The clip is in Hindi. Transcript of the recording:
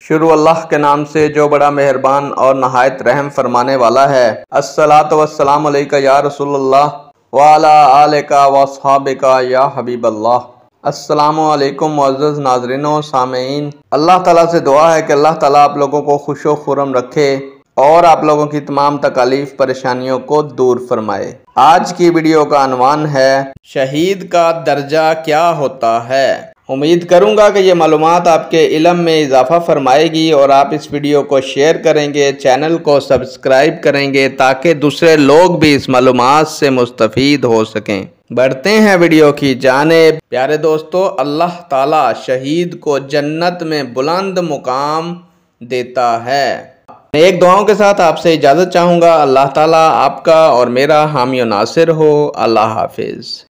शुरू अल्लाह के नाम से जो बड़ा मेहरबान और नहायत रहम फरमाने वाला है। अस्सलातु वस्सलामु अलैका या रसूलल्लाह व अला आलिका व अस्हाबिका या हबीबल्लाह। अस्सलामु अलैकुम मुअज़्ज़ज़ नाज़रीन सामीन। अल्लाह ताला से दुआ है कि अल्लाह ताला आप लोगों को खुशो खुरम रखे और आप लोगों की तमाम तकालीफ परेशानियों को दूर फरमाए। आज की वीडियो का अनवान है शहीद का दर्जा क्या होता है। उम्मीद करूंगा कि ये मालूमात आपके इल्म में इजाफा फरमाएगी और आप इस वीडियो को शेयर करेंगे, चैनल को सब्सक्राइब करेंगे ताकि दूसरे लोग भी इस मालूमात से मुस्तफ़ीद हो सकें। बढ़ते हैं वीडियो की जानिब। प्यारे दोस्तों, अल्लाह ताला शहीद को जन्नत में बुलंद मुकाम देता है। एक दुआओं के साथ आपसे इजाज़त चाहूँगा। अल्लाह ताला आपका और मेरा हामी और नासिर हो। अल्लाह हाफिज़।